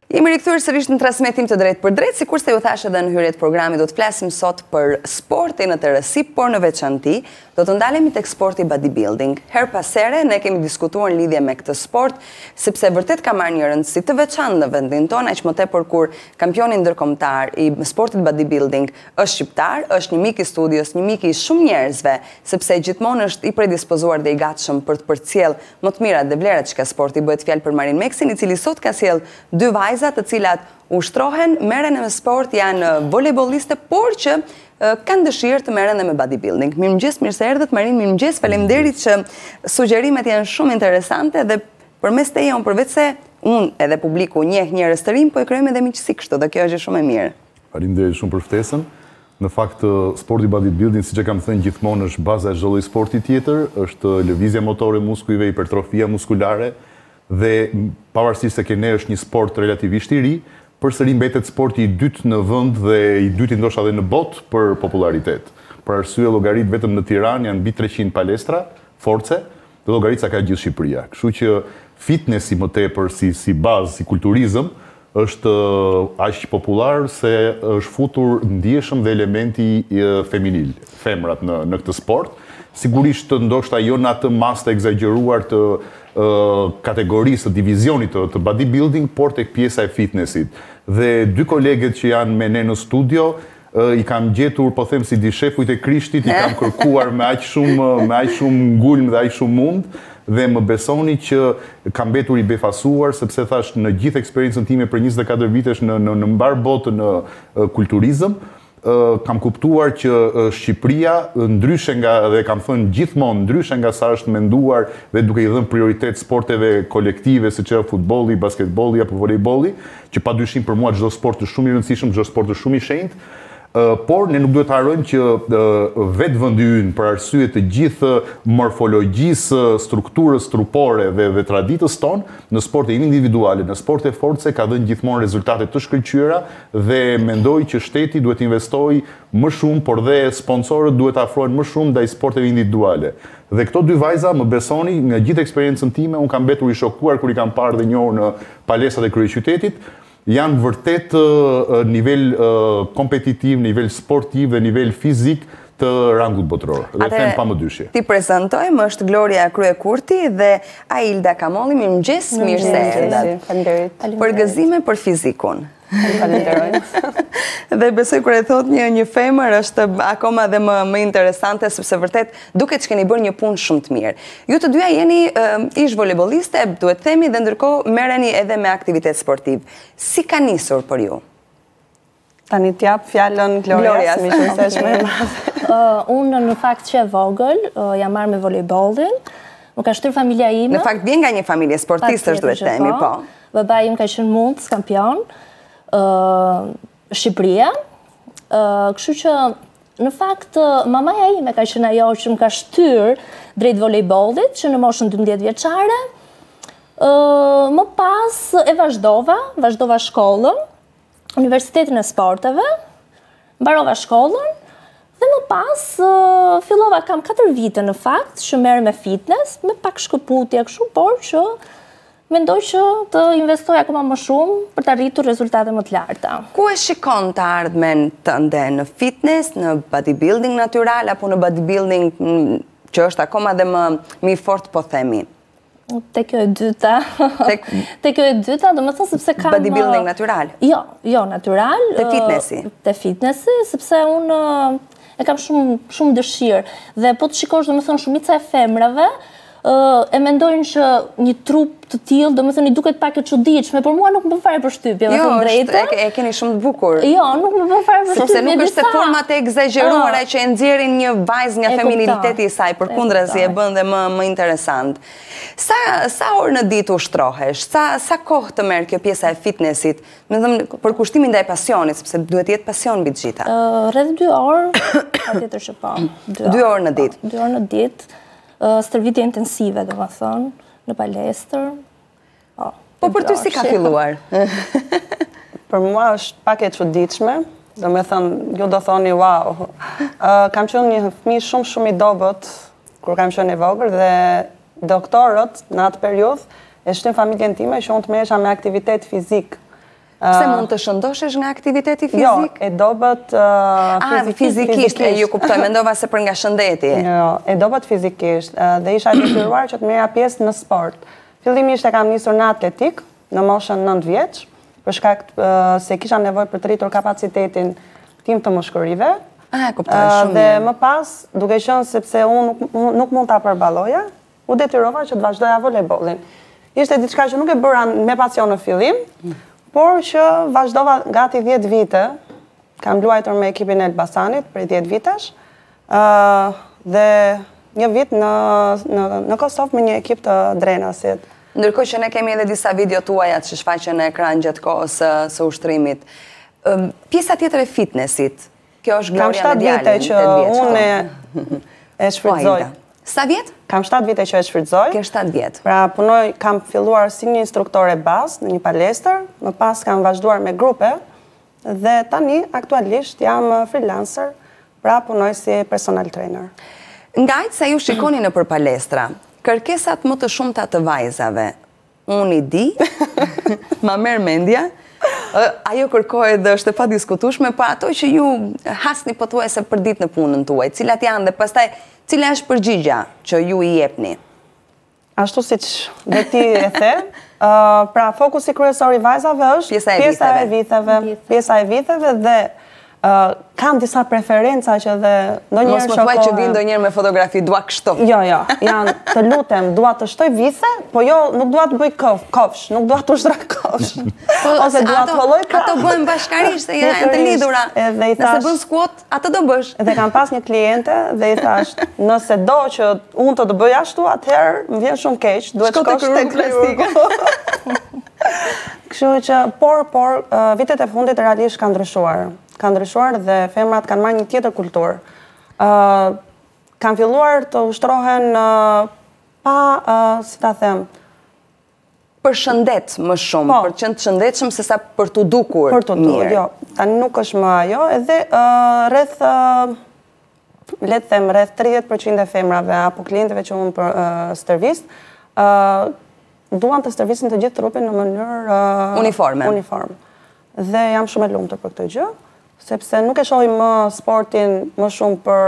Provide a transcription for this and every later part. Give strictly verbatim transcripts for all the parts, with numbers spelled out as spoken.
Jemi rikthyer sërish në transmetim të drejtë për drejtë, sikur se ju thash edhe në hyrje të programit, do të flasim sot për sportin në tërësi, por në veçanti do të ndalemi tek sporti bodybuilding. Her pas here ne kemi diskutuar në lidhje me këtë sport, sepse vërtet ka marrë një rëndësi të veçantë në vendin tonë, aq më tepër kur kampioni ndërkombëtar i sportit bodybuilding është shqiptar, është një mik i studios, një mik i shumë njerëzve, sepse gjithmonë është i predispozuar dhe i gatshëm për të përcjell më të mirat dhe vlerat që ka sporti. Bëhet fjalë për Marin Meksin, i cili sot ka sjell dy vajza të cilat ushtrohen, merren me sport, janë volejbolliste, por që kanë dëshirë të merren me bodybuilding. Mirëmëngjes, mirë se erdhët Marin, mirëmëngjes, faleminderit që sugjerimet janë shumë interesante dhe përmes teje unë përveç se unë edhe publiku njeh njerëz të rinj, po e krijojmë edhe miqësi kështu, dhe kjo është shumë e mirë. Faleminderit shumë për ftesën. Në fakt, sporti bodybuilding, siç e kam thënë gjithmonë, është baza e çdo lloji sporti tjetër, është lëvizja motore e muskujve, hipertrofia muskulare, dhe pavarësisht se kene është një sport relativisht i ri, përsëri mbetet sporti i dytë në vend dhe i dyti ndoshta edhe në botë për popularitet. Për arsye llogarit vetëm në Tiranë janë mbi treqind palestra, force, dhe llogaritsa ka gjithë Shqipëria. Kështu që fitnessi më tepër si si bazë, si kulturizëm, është aq popular se është futur ndjeshëm dhe elementi feminil, femrat në në këtë sport. Sigurisht ndoshta jo në atë mas të egzageruar të kategorisë të divizionit të bodybuilding, por tek pjesa e fitnessit. Dhe dy koleget që janë me ne në studio, i kam gjetur, po them si di shefujt e Krishtit, i kam kërkuar me aq shumë me aq shumë ngulm dhe aq shumë mund, dhe më besoni që kam mbetur i befasuar, sepse thash në gjithë eksperiencën time për njëzet e katër vitesh në në, në mbar botë në kulturizëm, kam kuptuar që Shqipëria, ndryshe nga, dhe kam thënë gjithmonë, ndryshe nga sa është menduar dhe duke i dhënë prioritet sporteve kolektive, siç është futbolli, basketbolli apo volejbolli, që padyshim për mua çdo sport është shumë i rëndësishëm, çdo sport është shumë i shenjtë, por ne nuk duhet të harrojmë që vetë vendi ynë, për arsye të gjithë morfologjisë, strukturës trupore dhe, dhe traditës tonë, në sporte individuale, në sporte force, ka dhënë gjithmonë rezultate të shkëlqyera dhe mendoj që shteti duhet investojë më shumë, por dhe sponsorët duhet të afrohen më shumë ndaj sporteve individuale. Dhe këto dy vajza, më besoni, nga gjithë eksperiencën time, unë kam mbetur i shokuar kur i kam parë dhe njohur në palestrat e kryeqytetit, janë vërtet nivel kompetitiv, nivel sportiv dhe nivel fizik të rangut botëror. Dhe them pa më dyshje. Ti prezantojmë, është Gloria Kryekurti dhe Ailda Kamolli. Mirëmëngjes, mirë se erdhët. Për gëzime për fizikun. Dhe besoj kur e thot një një femër është akoma dhe më më interesante, sepse vërtet duket që keni bërë një punë shumë të mirë. Ju të dyja jeni uh, ish volejbolliste, duhet themi, dhe ndërkohë merreni edhe me aktivitet sportiv. Si ka nisur për ju? Tani t'jap fjalën Glorias, mi qësesh me Unë në fakt që e vogël, uh, jam marrë me volejbollin, më ka shtyr familja ime. Në fakt vjen nga një familje sportistësh, duhet themi, po. Baba im ka qenë mund, kampion. Uh, Shqipëria, uh, kështu që në fakt uh, mamaja ime ka qenë ajo që më ka shtyr drejt volejbollit, që në moshën dymbëdhjetë vjeçare, uh, më pas e vazhdova, vazhdova shkollën, Universitetin e Sporteve, mbarova shkollën, dhe më pas uh, fillova, kam katër vite në fakt, që merr me fitness, me pak shkëputje kështu, por që mendoj që të investoj akoma më shumë për të arritur rezultate më të larta. Ku e shikon të ardhmen tënde, në fitness, në bodybuilding natyral, apo në bodybuilding që është akoma dhe më më i fortë, po themi? Te kjo e dyta. Te kjo e dyta, do më thënë sepse kam... Bodybuilding natyral? Jo, jo natyral. Te fitnessi? Te fitnessi, sepse unë e kam shumë, shumë dëshirë. Dhe po të shikosh, do më thënë, shumica e femrave, Uh, e mendojnë që një trup të tillë, do më thënë, i duket pak e çuditshme, por mua nuk më bën fare përshtypje, me thënë drejtën. Jo, e keni shumë të bukur. Jo, nuk më bën fare përshtypje. Sepse nuk është se format e egzageruara që e nxjerrin një vajzë nga feminiliteti i saj, përkundrazi e bën dhe më më interesant. Sa sa orë në ditë ushtrohesh? Sa sa kohë të merr kjo pjesa e fitnessit? Me thënë, për kushtimin ndaj pasionit, sepse duhet të jetë pasion mbi të gjitha. Uh, rreth dy orë, patjetër që po. dy orë në ditë. dy orë në ditë. Uh, stërvitje intensive, dhe më thonë, në palestër. Oh, po për ty si ka filluar? Për mua është pak e çuditshme, do me thënë, ju do thoni, wow. Uh, kam qenë një fëmijë shumë shumë i dobët, kur kam qenë e vogël, dhe doktorët në atë periudhë e shtyn familjen time që unë të merresha me aktivitet fizik. Se mund të shëndoshesh nga aktiviteti fizik? Jo, e dobet uh, fizikisht, e ju kuptoj, mendova se për nga shëndeti. Jo, e dobet fizikisht, uh, dhe isha detyruar që të merja pjesë në sport. Fillimisht e kam nisur në atletik, në moshën nëntë vjeç, për shkak uh, se kisha nevojë për të rritur kapacitetin tim të mushkërive. Ah, e kuptoj shumë. Dhe më pas, duke qenë sepse unë nuk, nuk mund ta përballojja, u detyrova që të vazhdoja volejbollin. Ishte diçka që nuk e bëra me pasion në fillim, por që vazhdova gati dhjetë vite, kam luajtur me ekipin e Elbasanit për dhjetë vitesh, uh, dhe një vit në, në, në Kosovë me një ekip të Drenasit. Ndërkohë që ne kemi edhe disa video tuaja që shfaqen në ekran gjatë kohës së, së ushtrimit. Um, pjesa tjetër e fitnessit, kjo është Gloria me djalin. Kam shtatë vite që unë e shfrytëzoj. Sa vjet? Kam shtatë vite që e shfrytëzoj. Ke shtatë vjet. Pra punoj, kam filluar si një instruktore bazë në një palestër, më pas kam vazhduar me grupe dhe tani aktualisht jam freelancer, pra punoj si personal trainer. Ngajt sa ju shikoni në për palestra, kërkesat më të shumta të vajzave, unë i di, ma merr mendja, ajo kërkohet dhe është e pa diskutueshme, pa ato që ju hasni pothuajse për ditë në punën tuaj, cilat janë dhe pastaj cila është përgjigja që ju i jepni? Ashtu siç dhe ti e the, uh, pra fokusi kryesor i vajzave është pjesa e pjesa e viteve, pjesa e viteve dhe uh, kam disa preferenca që dhe ndonjëherë mos më thuaj që vin ndonjëherë me fotografi dua kështu. Jo, jo, janë të lutem, dua të shtoj vithe, po jo, nuk dua të bëj kof, kofsh, nuk dua të ushtrak kofsh. Ose dua të vëlloj krah. Ato bëhen bashkarisht, se janë të lidhura. Nëse bën squat, atë do bësh. Dhe kam pas një kliente dhe i thash, nëse do që unë të të bëj ashtu, atëherë më vjen shumë keq, duhet shkosh tek plastike. Kështu që, por, por, vitet e fundit realisht kanë ndryshuar. Kanë ndryshuar dhe femrat kanë marrë një tjetër kulturë. Uh, kanë filluar të ushtrohen uh, pa, uh, si ta them, për shëndet më shumë, po, për qenë të shëndetshëm se sa për të dukur për të dukur, jo. Tani nuk është më ajo, edhe uh, rreth, uh, le të them, rreth tridhjetë përqind e femrave apo klientëve që unë për uh, stërvis, uh, duan të stërvisin të gjithë trupin në mënyrë uh, uniforme. uniform. Dhe jam shumë e lumtur për këtë gjë, sepse nuk e shohim më sportin më shumë për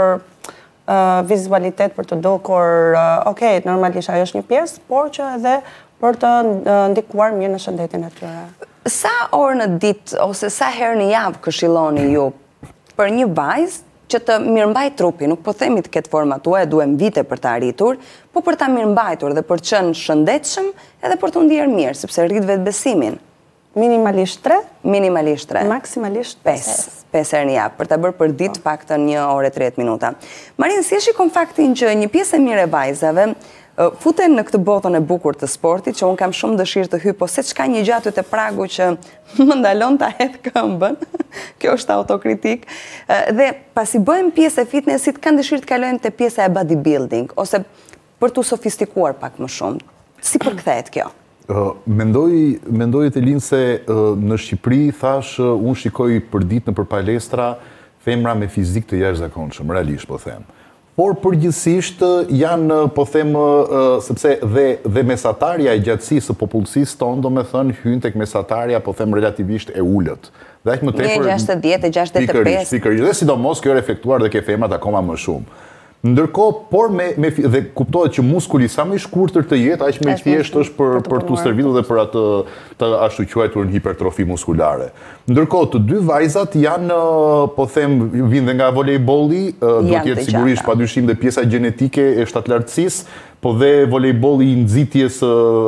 uh, vizualitet, për të dukur, uh, ok, normalisht ajo është një pjesë, por që edhe për të uh, ndikuar mirë në shëndetin e tyre. Sa orë në ditë ose sa herë në javë këshilloni ju për një vajzë që të mirëmbaj trupi, nuk po themi të ketë formatua, e duhem vite për të arritur, po për ta mirëmbajtur dhe për të qenë shëndetshëm edhe për të ndjerë mirë, sepse rrit vetbesimin. Minimalisht tre, minimalisht tre, maksimalisht pesë. pesë herë në javë, për ta bërë për ditë paktën një orë e tridhjetë minuta. Marin, si e shikon faktin që një pjesë e mirë e vajzave futen në këtë botën e bukur të sportit, që unë kam shumë dëshirë të hyj, po se çka një gjatë të pragu që më ndalon ta hedh këmbën, kjo është autokritik, dhe pasi bëjmë pjesë e fitnessit, kanë dëshirë të kalojmë te pjesa e bodybuilding, ose për të sofistikuar pak më shumë. Si përkthehet kjo? Uh, mendoj, mendoj të linë se uh, në Shqipëri, thash, uh, unë shikoj për ditë në për palestra femra me fizik të jashtëzakonshëm, realisht po them. Por përgjithsisht janë, po them, uh, sepse dhe, dhe mesatarja e gjatësisë së popullsisë tonë, do me thënë, hynë tek mesatarja, po them, relativisht e ullët. Dhe aq më tepër një gjashtëdhjetë, gjashtëdhjetë e pesë. Pikërisht, dhe sidomos kjo reflektuar dhe ke femrat akoma më shumë. Ndërkohë, por me, me dhe kuptohet që muskuli sa më i shkurtër të jetë, aq më i thjeshtë është për për të stërvitur dhe për atë të ashtu quajtur në hipertrofi muskulare. Ndërkohë, të dy vajzat janë, po them, vinë dhe nga volejbolli, do të jetë sigurisht padyshim dhe pjesa gjenetike e shtatlartësisë, po dhe volejbolli i nxitjes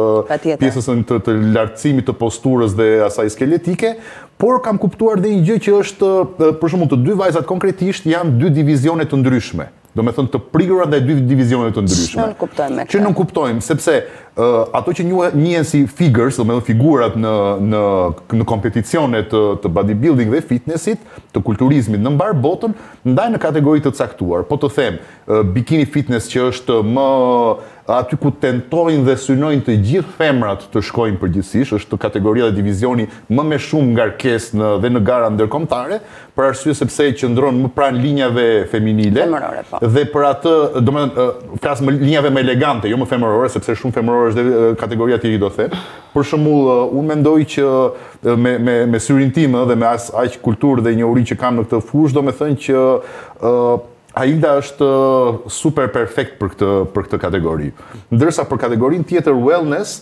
pjesës të, të lartësimit të posturës dhe asaj skeletike, por kam kuptuar dhe një gjë që është, për shembull, të dy vajzat konkretisht janë dy divizione të ndryshme. Do me thënë të prigura dhe dy divizione të ndryshme. Që nuk kuptojmë me këtë. Që nuk kuptojmë, sepse uh, ato që njihen si figures, do me thënë figurat në, në, në kompeticione të, të bodybuilding dhe fitnessit, të kulturizmit në mbar botën, ndaj në kategori të caktuar. Po të them, uh, bikini fitness që është më aty ku tentojnë dhe synojnë të gjithë femrat të shkojnë përgjithsisht, është kategoria dhe divizioni më me shumë ngarkesë në, dhe në gara ndërkombëtare, për arsye sepse qëndron më pranë linjave feminile. Femërore, po. Dhe për atë, do të thënë, flas më linjave më elegante, jo më femërore, sepse shumë femërore por është kategoria tjetër do them. Për shembull, unë mendoj që me me me syrin tim dhe me as aq kulturë dhe njohuri që kam në këtë fushë, domethënë që uh, Ailda është super perfekt për këtë për këtë kategori. Ndërsa për kategorinë tjetër wellness,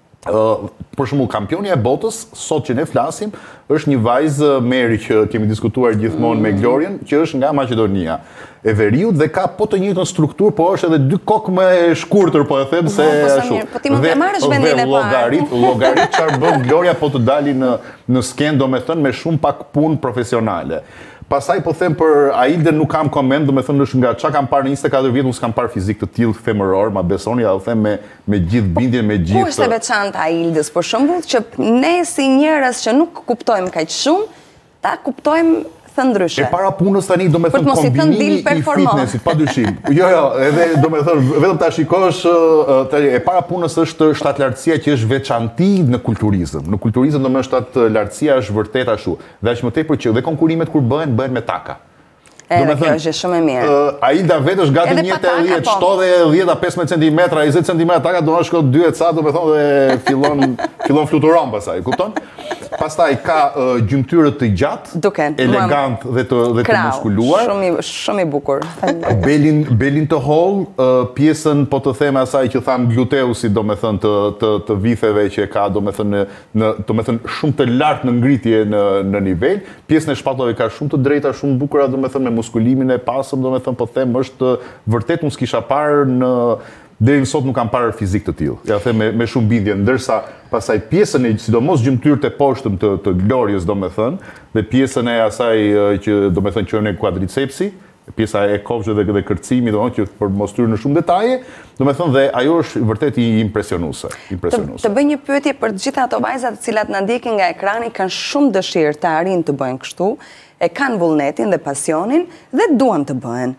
Uh, për shembull kampionja e botës sot që ne flasim është një vajzë Meri që kemi diskutuar gjithmonë mm. me Glorian, që është nga Maqedonia e Veriut dhe ka po të njëjtën strukturë, po është edhe dy kokë më e shkurtër, po e them se ashtu. Po ti mund të marrësh vendin e parë. Llogarit, llogarit çfarë bën Gloria po të dalin në në sken, domethënë me shumë pak punë profesionale. Pastaj po them për Aildën nuk kam koment, domethënë është nga çka kam parë në njëzet e katër vjet, unë s'kam parë fizik të tillë femëror, ma besoni, ja u them me me gjithë bindjen, me gjithë. Ku është e veçantë Aildës, për shembull, që ne si njerëz që nuk kuptojmë kaq shumë, ta kuptojmë thënë ndryshe. E para punës tani domethënë kombinimi i fitnessit, padyshim. Jo, jo, edhe domethënë vetëm ta shikosh tani e para punës është shtatlartësia që është veçanti në kulturizëm. Në kulturizëm domethënë shtatlartësia është vërtet ashtu. Dhe aq më tepër që dhe konkurimet kur bëhen bëhen me taka. Edhe kjo është shumë e mirë. Ailda vetë është gati një e dhjetë, shtodhe dhjetë a pesëmbëdhjetë centimetra, njëzet centimetra taka, do në shko dy e ca, do me thonë dhe fillon, fillon fluturon pasaj, kupton? Pastaj ka uh, gjymtyrë të gjatë, Duken, elegant dhe të, dhe të muskuluar. Shumë, shumë i bukur. Belin, belin të hollë, uh, pjesën po të theme asaj që thamë gluteusi, do me thënë të, të, të vitheve që ka, do me thënë, në, do me thënë shumë të lartë në ngritje në, në nivel. Pjesën e shpatullave ka shumë të drejta, shumë bukura, do me thënë, me muskulimin e pasëm, do me thënë, po them, është vërtet unë s'kisha parë në deri sot nuk kam parë fizik të tillë. Ja them me, me shumë bindje, ndërsa pasaj pjesën e sidomos gjymtyrët e poshtëm të, të Gloriës, do me thënë, dhe pjesën e asaj që do me thënë quhen quadricepsi, pjesa e kofshëve dhe, dhe kërcimi, do që për mos hyrë në shumë detaje, do me thënë dhe ajo është vërtet i impresionuese. impresionuese. Të, të bëj një pyetje për të gjitha ato vajzat të cilat na ndjekin nga ekrani, kanë shumë dëshirë të arrijnë të bëjnë kështu, e kanë vullnetin dhe pasionin dhe duan të bëhen.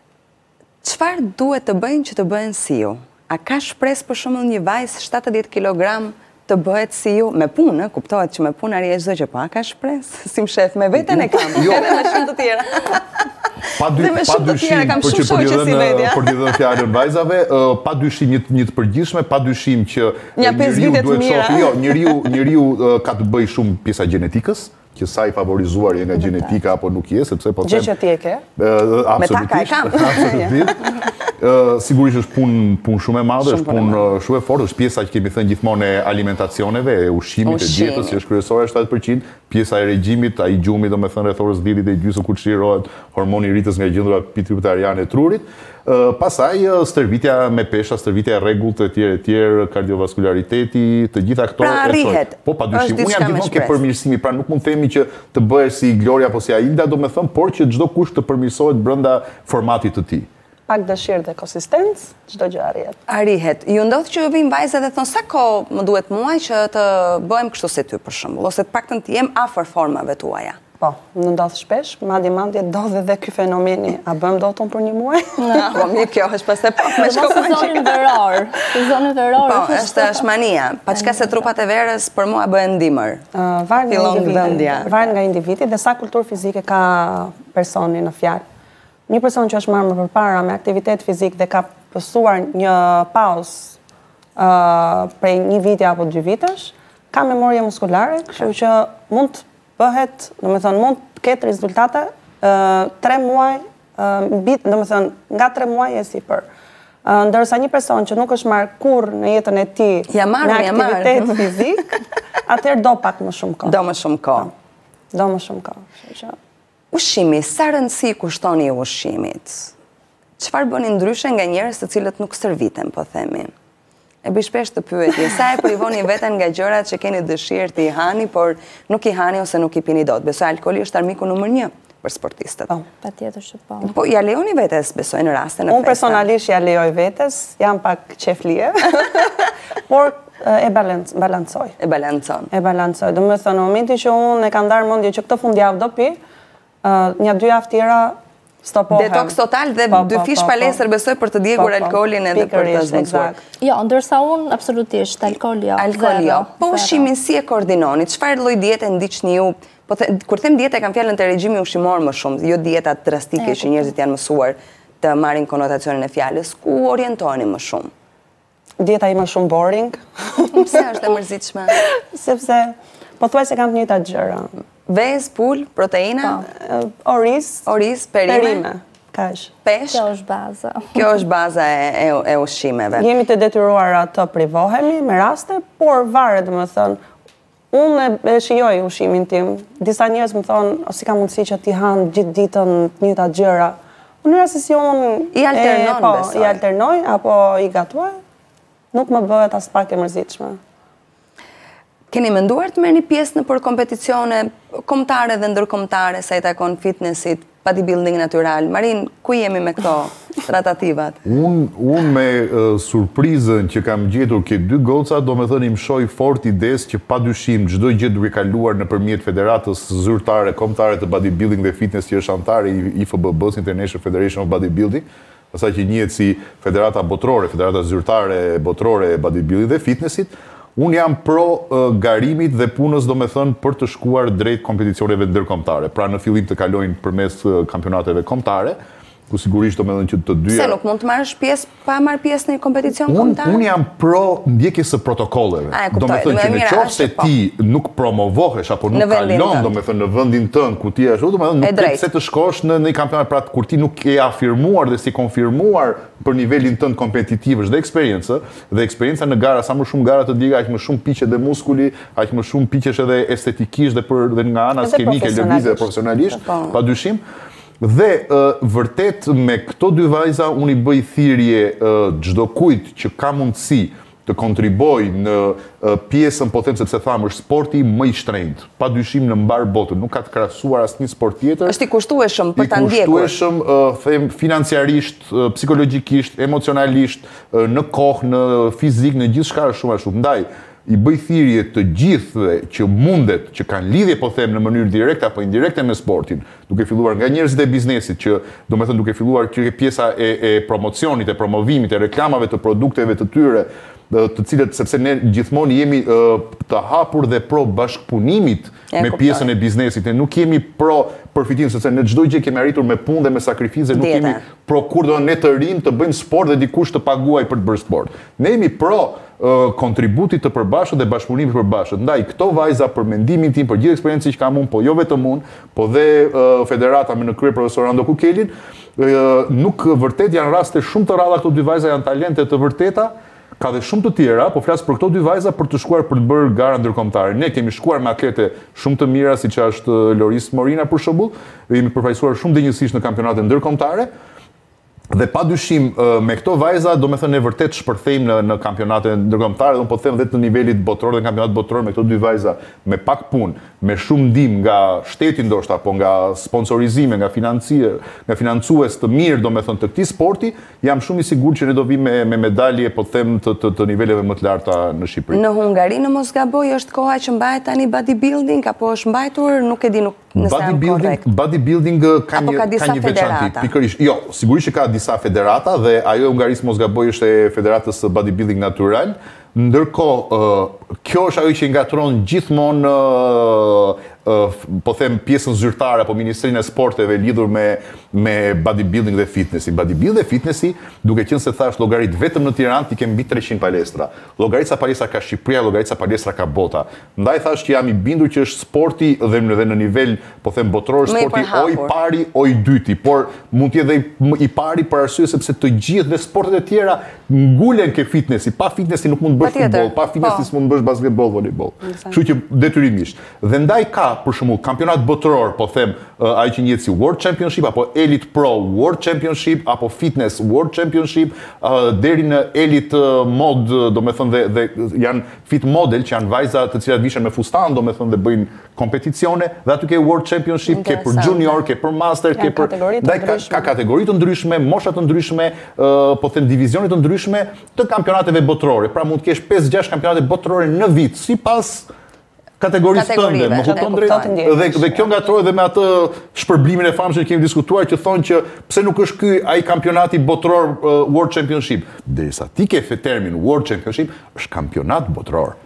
Çfarë duhet të bëjnë që të bëhen si ju? A ka shpresë për shembull një vajzë shtatëdhjetë kilogram të bëhet si ju me punë, kuptohet që me punë arrihet çdo gjë, po a ka shpresë? Si shef me veten e kam, jo. Edhe me shumë të tjera. Pa dy, pa dyshim për që për t'i dhënë fjalën vajzave, pa dyshim një, një të përgjithshme, pa dyshim që njeriu duhet shohë, jo, njeriu njeriu ka të bëjë shumë pjesa gjenetikës, që sa i favorizuar je nga gjenetika apo nuk je, sepse po them. Gjë që ti e ke? Absolutisht. Absolutisht. Sigurisht është punë pun shumë e madhe, është punë shumë e fortë, është pjesa që kemi thënë gjithmonë e alimentacioneve, e ushqimit, e dietës, që është kryesore shtatëdhjetë përqind, pjesa e regjimit, ai gjumi domethënë rreth orës dhjetë deri gjysmë kur çlirohet hormoni i rritjes nga gjendra pituitariane e trurit. Uh, pasaj uh, stërvitja me pesha, stërvitja e rregullt e tjerë e tjerë, kardiovaskullariteti, të gjitha këto. Pra arrihet. Po padyshim, unë jam gjithmonë ke përmirësimi, pra nuk mund të themi që të bëhesh si Gloria apo si Ailda, domethënë, por që çdo kush të përmirësohet brenda formatit të tij. Pak dëshirë dhe konsistencë, çdo gjë arrihet. Arrihet. Ju ndodh që ju vijnë vajza dhe thonë sa kohë më duhet muaj që të bëhem kështu si ty për shembull, ose të paktën të jem afër formave tuaja. Po, në ndodh shpesh, madje madje ndodh edhe ky fenomeni. A bëm dot unë për një muaj? Po, mirë, kjo është pas e pak me shkopën që sezonin veror. Sezonin veror. Po, është është mania. Pa çka se trupat e verës për mua bëhen dimër. Uh, Varet nga individi. Varet nga individi dhe sa kulturë fizike ka personi në fjalë. Një person që është marrë më përpara me aktivitet fizik dhe ka pësuar një pauzë uh, prej një viti apo dy vitesh, ka memorie muskulare, kështu që mund të bëhet, do me thënë, mund të ketë rezultate tre muaj, do me thënë, nga tre muaj e si për. Ndërsa një person që nuk është marrë kur në jetën e ti në aktivitet fizik, atëherë do pak më shumë kohë. Do më shumë kohë. Do më shumë kohë. Ushqimi, sa rëndësi kushtoni ushqimit? Çfarë bëni ndryshe nga njerëz të cilët nuk stërviten, po themi? E bëj shpesh të pyetje, sa e privoni veten nga gjërat që keni dëshirë të i hani, por nuk i hani ose nuk i pini dot. Besoj alkooli është armiku numër një për sportistët. Po, patjetër që po. Po ja lejoni vetes, besoj në raste në festa. Unë personalisht ja lejoj vetes, jam pak qeflie, por e balancoj. E balancon. E balancoj. Do të thënë, në momentin që unë e kam ndarë mendje që këtë fundjavë do pi, një dy javë tjera stopohem. Detox total dhe dy fish palestër besoj për të djegur alkoolin edhe për të zbuluar. Jo, ndërsa unë absolutisht alkool jo. Alkool jo. Po ushqimin si e koordinoni? Çfarë lloj diete ndiqni ju? Po kur them dietë kam fjalën të regjimi ushqimor më shumë, jo dietat drastike që njerëzit janë mësuar të marrin konotacionin e fjalës. Ku orientoheni më shumë? dieta ime shumë boring. Pse është e mërzitshme? Sepse pothuajse kam të njëjtat gjëra. Vezë, pul, proteina, Oriz, oriz, perime. perime. Kaq. Pesh. Kjo është baza. Kjo është baza e, e, e ushqimeve. Jemi të detyruara të privohemi me raste, por varet, domethënë, unë e shijoj ushqimin tim. Disa njerëz më thonë, o si ka mundësi që ti han gjithë ditën të njëjta gjëra. Mënyra se si unë I alternon, po, besoj. i alternoj apo i gatuaj, nuk më bëhet as pak e mërzitshme. Keni menduar të merrni pjesë në për kompeticione kombëtare dhe ndërkombëtare sa i takon fitnessit, bodybuilding natyral? Marin, ku jemi me këto tratativat? Unë un me uh, surprizën që kam gjetur ke dy goca, do me thënë im shoj fort ides që pa dyshim çdo gjë duke kaluar nëpërmjet Federatës Zyrtare Kombëtare të Bodybuilding dhe Fitness që është antare i I F B B-s, International Federation of Bodybuilding, asaj që njihet si Federata Botërore, Federata Zyrtare Botërore e Bodybuilding dhe Fitnessit. Unë jam pro uh, garimit dhe punës, do me thënë, për të shkuar drejt kompeticioneve ndërkombëtare. Pra në fillim të kalojnë përmes uh, kampionateve kombëtare, ku sigurisht do me thënë që të dyja... Se nuk mund të marrësh pjesë pa marrë pjesë në një kompeticion kombëtar? Unë jam pro ndjekjes së protokolleve. A, e kuptoj. Do me thënë që Më në mirë, qoftë se ashtu, po. ti nuk promovohesh apo nuk Në vendin kalon, tënd. do me thënë në vendin tënd ku ti je ashtu, do me thënë nuk drejt. ketë se të shkosh në një kampionat, pra kur ti nuk je afirmuar dhe si konfirmuar për nivelin tënd kompetitiv është dhe eksperiencë, dhe eksperjenca në gara, sa më shumë gara të diga, aq më shumë piqe dhe muskuli, aq më shumë piqesh edhe estetikisht dhe për dhe nga ana Edhe skenike, lëvizje profesionalisht, pa dyshim. Dhe uh, vërtet me këto dy vajza unë i bëj thirrje uh, çdo kujt që ka mundësi të kontriboj në uh, pjesën, po them sepse tham është sporti më i shtrenjtë, padyshim në mbar botën, nuk ka të krahasuar asnjë sport tjetër. Është i kushtueshëm për ta ndjekur. I kushtueshëm, uh, them financiarisht, uh, psikologjikisht, emocionalisht, uh, në kohë, në fizik, në gjithçka është shumë a shumë. Ndaj i bëj thirrje të gjithëve që mundet, që kanë lidhje po them në mënyrë direkte apo indirekte me sportin, duke filluar nga njerëzit e biznesit, që do me thënë duke filluar që pjesa e, e promocionit, e promovimit, e reklamave të produkteve të tyre, të cilët, sepse ne gjithmonë jemi uh, të hapur dhe pro bashkëpunimit e, me pjesën e biznesit, ne nuk jemi pro përfitim, sepse në çdo gjë kemi arritur me punë dhe me sakrificë, nuk jemi pro kur do ne të rinj të bëjmë sport dhe dikush të paguaj për të bërë sport. Ne jemi pro Uh, kontributit të përbashkët dhe bashkëpunimit të përbashkët. Ndaj, këto vajza për mendimin tim, për gjithë eksperiencën që kam unë, po jo vetëm unë, po dhe uh, federata me në krye profesor Ando Kukelin, uh, nuk vërtet janë raste shumë të rralla, këto dy vajza janë talente të vërteta, ka dhe shumë të tjera, po flas për këto dy vajza për të shkuar për të bërë gara ndërkombëtare. Ne kemi shkuar me atlete shumë të mira, siç është Loris Morina për shembull, dhe jemi përfaqësuar shumë dinjësisht në kampionate ndërkombëtare. Dhe pa dyshim me këto vajza, do me thënë e vërtet shpërthejmë në, në kampionate ndërkombëtare, dhe unë po them vetë në nivelit botëror dhe kampionat botëror me këto dy vajza me pak punë, me shumë ndihmë nga shteti ndoshta, apo nga sponsorizime, nga financier, nga financues të mirë, do me thënë të këtij sporti, jam shumë i sigurt që ne do vim me, me medalje, po them të, të, të niveleve më të larta në Shqipëri. Në Hungari, në mos gaboj, është koha që mbahet tani bodybuilding, apo është mbajtur, nuk e di, nuk nëse jam korrekt. Bodybuilding ka apo një, ka disa ka një veçanti, federata? pikërisht. Jo, sigurisht që ka disa federata dhe ajo e Hungarisë mos gaboj është e Federatës së Bodybuilding Natyral. Ndërkohë, uh, kjo është ajo që ngatron gjithmonë uh, uh, po them pjesën zyrtare apo Ministrinë e Sporteve lidhur me me bodybuilding dhe fitnessi. Bodybuilding dhe fitnessi, duke qenë se thash llogarit vetëm në Tiranë ti ke mbi treqind palestra. Llogarit sa palestra ka Shqipëria, llogarit sa palestra ka bota. Ndaj thash që jam i bindur që është sporti dhe në, në nivel, po them botëror, sporti o i pari o i dyti, por mund të jetë dhe i pari për arsye sepse të gjithë dhe sportet e tjera ngulen ke fitnessi. Pa fitnessi nuk mund të bësh futboll, pa fitnessi s'mund të bësh basketball, volleyball. Kështu që detyrimisht. Dhe ndaj ka për shembull kampionat botëror, po them uh, ai që njihet si World Championship apo Elite Pro World Championship apo Fitness World Championship, uh, deri në Elite uh, Mod, do me thënë, dhe, dhe janë fit model që janë vajza të cilat vishen me fustan, do me thënë, dhe bëjnë kompeticione, dhe aty ke World Championship, ke për junior, ke për master, ke për ndaj ka, ka kategori të ndryshme, mosha të ndryshme, uh, po them divizione të ndryshme të kampionateve botërore. Pra mund të kesh pesë gjashtë kampionate botërore në vit, sipas kategorisë tënde, më kupton drejt? Dhe, dhe kjo ngatrohet dhe me atë shpërblimin e famshëm që kemi diskutuar, që thonë që pse nuk është ky ai kampionati botëror uh, World Championship. Derisa ti ke termin World Championship, është kampionat botëror.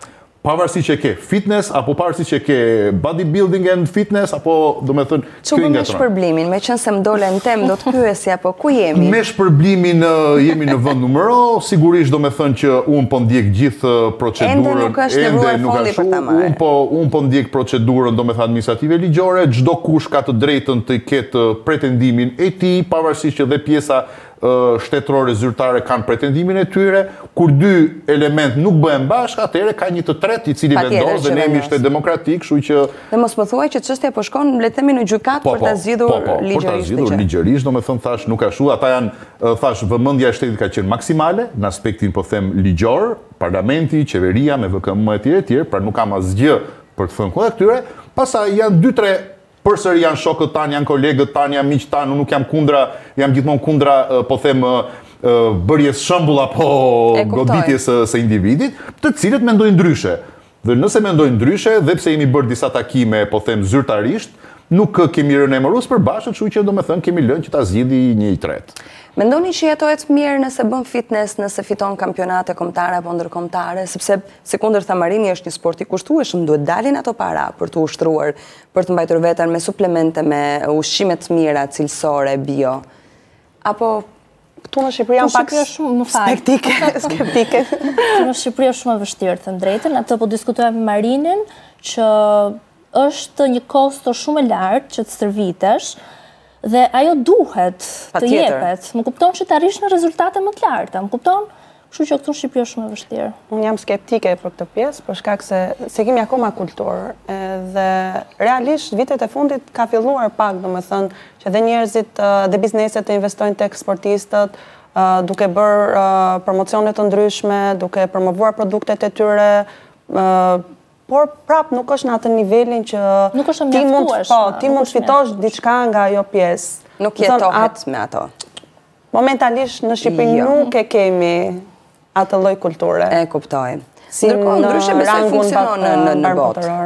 pavarësisht që ke fitness, apo pavarësisht që ke bodybuilding and fitness, apo do me thënë... Që me shpërblimin, me qënë se më dole në tem, do të pyesja, po ku jemi? Me shpërblimin jemi në vend numero, sigurisht do me thënë që unë po ndjek gjithë procedurën... Ende nuk është nevruar fondi për ta marrë. Unë po, un po ndjek procedurën, do me thënë administrative ligjore, çdo kush ka të drejtën të ketë pretendimin e tij, pavarësisht që dhe pjesa shtetërore zyrtare kanë pretendimin e tyre, kur dy element nuk bëhen bashkë, atëherë ka një të tretë i cili vendos dhe ne jemi shtet demokratik, kështu që... Dhe mos më thuaj që çështja po shkon le të themi në gjykat për ta zgjidhur ligjërisht. Për ta zgjidhur ligjërisht, domethënë thash nuk ka ashtu, ata janë thash vëmendja e shtetit ka qenë maksimale në aspektin po them ligjor, parlamenti, qeveria me V K M etj etj, pra nuk kam asgjë për të thënë kundër këtyre. Pastaj janë dy tre përsëri janë shokët tanë, janë kolegët tanë, janë miqtë tanë, unë nuk jam kundra, jam gjithmonë kundra, po them, bërjes shembull apo goditjes së individit, të cilët mendojnë ndryshe. Dhe nëse mendojnë ndryshe, dhe pse jemi bërë disa takime, po them, zyrtarisht, nuk kemi rënë emërus për bashkët, kështu që do me thënë kemi lënë që ta zgjidhi një i tretë. Mendoni që jetohet mirë nëse bën fitness, nëse fiton kampionate kombëtare apo ndërkombëtare, sepse si kundër Thamarini është një sport i kushtueshëm, duhet dalin ato para për të ushtruar, për të mbajtur veten me suplemente, me ushqime të mira, cilësore, bio. Apo këtu në Shqipëri janë pak skeptike, skeptike. Këtu në Shqipëri është shumë e vështirë, të drejtën, atë po diskutojmë me Marinin që është një kosto shumë e lartë që të stërvitesh. Dhe ajo duhet të jepet. Më kupton që të arrish në rezultate më të larta. Më kupton? Kështu që këtu në Shqipëri është shumë e vështirë. Unë jam skeptike për këtë pjesë, për shkak se se kemi akoma kulturë. Dhe realisht vitet e fundit ka filluar pak, domethënë, që dhe njerëzit dhe bizneset të investojnë tek sportistët, duke bërë promocione të ndryshme, duke promovuar produktet e tyre, por prap nuk është në atë nivelin që ti mund të fitosh diçka nga ajo pjesë. Nuk jetohet me ato. Momentalisht në Shqipëri nuk e kemi atë lloj kulture. E kuptoj. Ndërkohë ndryshe besoj funksionon në botë.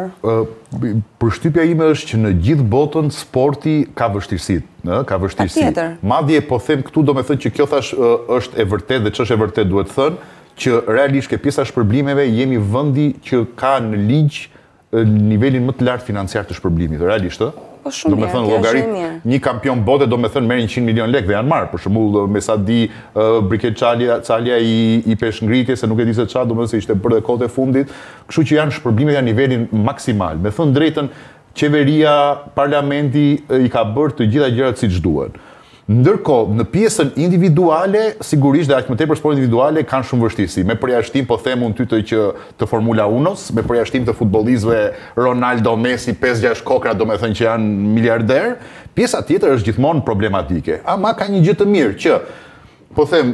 Përshtypja ime është që në gjithë botën sporti ka vështirësitë, ka vështirësi. Madje po them këtu domethënë që kjo thash është e vërtetë dhe ç'është e vërtetë duhet thënë, që realisht ke pjesa shpërblimeve jemi vendi që ka në ligj nivelin më të lartë financiar të shpërblimit, realisht, ë? Po shumë mirë, kjo është mirë. Një kampion bote do me thënë merr njëqind milion lekë dhe janë marrë, për shembull me sa di Briket Çalia i peshngritjes, se nuk e di se çfarë, domethënë se ishte bërë dhe kohët e fundit, kështu që janë shpërblimet janë nivelin maksimal. Me thënë drejtën, qeveria, parlamenti i ka bërë të gjitha gjërat siç duhen. Ndërkohë, në pjesën individuale, sigurisht dhe aq më tepër sport individuale kanë shumë vështirësi. Me përjashtim po them unë ty që të Formula unos, me përjashtim të futbollistëve Ronaldo, Messi, pesë gjashtë kokra, domethënë që janë miliarder, pjesa tjetër është gjithmonë problematike. Ama ka një gjë të mirë që po them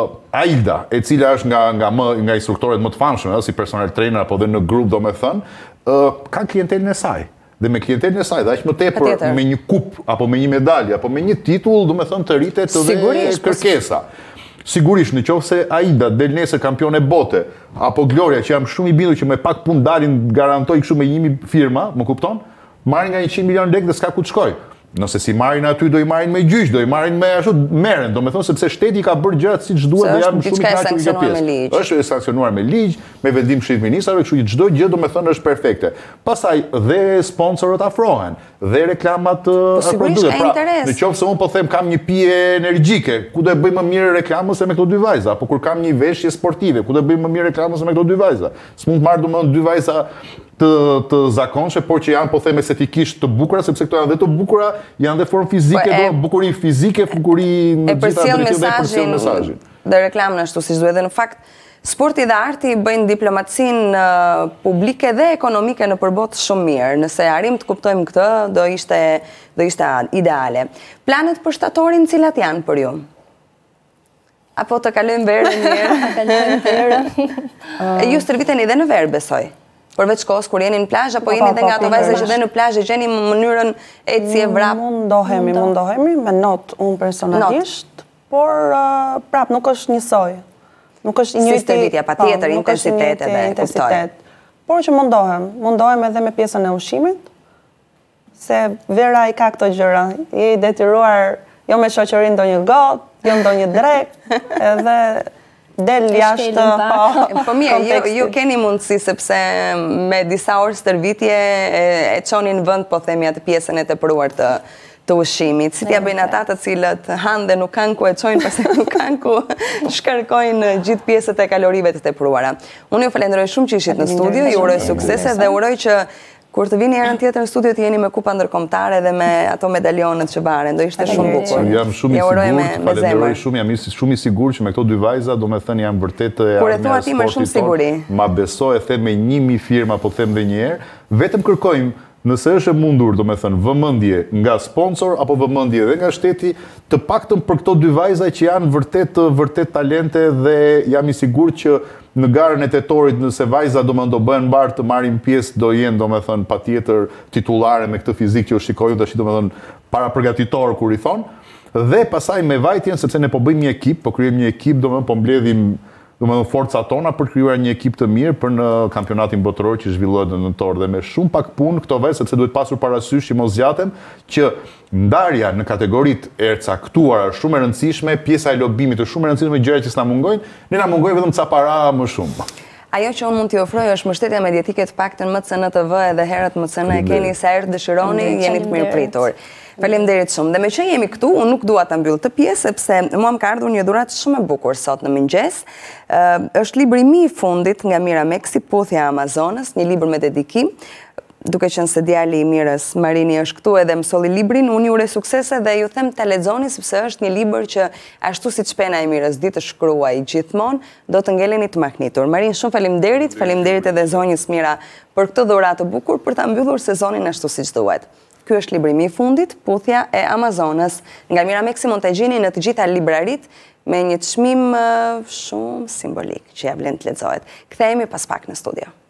Ailda, e cila është nga nga më nga instruktorët më të famshëm, si personal trainer apo dhe në grup domethënë, ka klientelën e saj. Dhe me klientelën e saj, dhe aq më tepër me një kup, apo me një medalje, apo me një titull, do me thënë të rritet dhe kërkesa. Sigurisht, në qoftë se Aida del nesër kampione bote, apo Gloria, që jam shumë i bindur që me pak pun dalin, garantoj kështu me një firma, më kupton? Marrin nga njëqind milion lekë dhe s'ka ku të shkoj. Nëse si marrin aty, do i marrin me gjyq, do i marrin me ashtu merren, do me thonë sepse shteti ka bërë gjërat siç duhet dhe jam shumë i kënaqur me këtë pjesë. Është e sankcionuar me ligj, me vendim të Këshillit të Ministrave, kështu që çdo gjë do me thonë është perfekte. Pastaj dhe sponsorët afrohen, dhe reklamat produkte. Pra, në qoftë se unë po them kam një pije energjike, ku do e bëj më mirë reklamën se me këto dy vajza, apo kur kam një veshje sportive, ku do e bëj më mirë reklamën se me këto dy vajza. S'mund të marr domethënë dy vajza të të zakonshme, por që janë po them estetikisht të bukura, sepse këto janë dhe të bukura, janë dhe formë fizike, do bukuri fizike, bukuri në gjitha drejtimet dhe përcjell mesazhin. Dhe reklamën ashtu siç duhet, dhe në fakt sporti dhe arti bëjnë diplomacinë publike dhe ekonomike në përbot shumë mirë. Nëse arrim të kuptojmë këtë, do ishte do ishte ideale. Planet për shtatorin cilat janë për ju? Apo të kalojmë verën mirë? Kalojmë verën. Ju stërviteni edhe në verë, besoj. Përveç kohës kur jeni në plazh apo jeni edhe nga ato vajza që dhe në plazh e gjeni mënyrën ecje vrap? Mundohemi, mundohemi me not unë personalisht, por prap nuk është njësoj. Nuk është një stërvitja, patjetër, intensitet edhe intensitet. Por që mundohem, mundohem edhe me pjesën e ushqimit, se vera i ka këto gjëra. Je i detyruar jo me shoqërinë ndonjë gotë, jo ndonjë drek, edhe del jashtë pa po mirë, ju keni mundësi sepse me disa orë stërvitje e çonin në vend, po themi atë pjesën e tepruar të të ushqimit. Si t'ja bëjnë ata të cilët hanë dhe nuk kanë ku e çojnë, pasi nuk kanë ku shkarkojnë gjithë pjesët e kalorive të tepruara. Unë ju falenderoj shumë që ishit në studio, ju uroj suksese dhe uroj që kur të vini herën tjetër në studio të jeni me kupa ndërkombëtare dhe me ato medalionet që varen, do ishte shumë bukur. Jam shumë i sigurt, falenderoj shumë, jam shumë i sigurt që me këto dy vajza, do me thënë jam vërtet e Kur e thua ti me shumë siguri. Ma besoj, e them me një mijë firma, po them dhe një herë, vetëm kërkojmë nëse është e mundur, do me thënë, vëmendje nga sponsor apo vëmendje dhe nga shteti, të paktën për këto dy vajza që janë vërtet vërtet talente dhe jam i sigurt që në garën e tetorit, nëse vajza do më do bëhen mbarë të marrin pjesë, do jenë, do me thënë, pa tjetër titulare me këtë fizik që u shikojnë të shi, do me thënë, para përgatitor, kur i thonë, dhe pasaj me vajtjen, sepse ne po bëjmë një ekip, po kryem një ekip, do me po mbledhim do me thënë forca tona për krijuar një ekip të mirë për në kampionatin botëror që zhvillohet në nëntor dhe me shumë pak punë këto vajzë, sepse duhet pasur parasysh që mos zgjatem që ndarja në kategoritë e caktuara shumë e rëndësishme, pjesa e lobimit është shumë e rëndësishme, gjëra që s'na mungojnë, ne na mungojnë vetëm ca para më shumë. Ajo që unë mund t'ju ofroj është mbështetja mediatike të paktën M C N T V edhe herët M C N e keni sa herë dëshironi, jeni të mirëpritur. Faleminderit shumë. Dhe me që jemi këtu, unë nuk dua ta mbyll të pjesë sepse mua më ka ardhur një dhuratë shumë e bukur sot në mëngjes. Është libri mi i fundit nga Mira Meksi, Puthja e Amazonës, një libër me dedikim. Duke qenë se djali i Mirës, Marini, është këtu edhe mësolli librin, unë ju uroj suksese dhe ju them ta lexoni sepse është një libër që ashtu siç pena e Mirës di të shkruaj gjithmonë, do të ngeleni të mahnitur. Marin, shumë faleminderit, faleminderit edhe zonjës Mira për këtë dhuratë të bukur për ta mbyllur sezonin ashtu siç duhet. Ky është libri mi i fundit, Puthja e Amazonës, nga Mira Meksi, mund ta gjeni në të gjitha librarit me një çmim shumë simbolik që ja vlen të lexohet. Kthehemi pas pak në studio.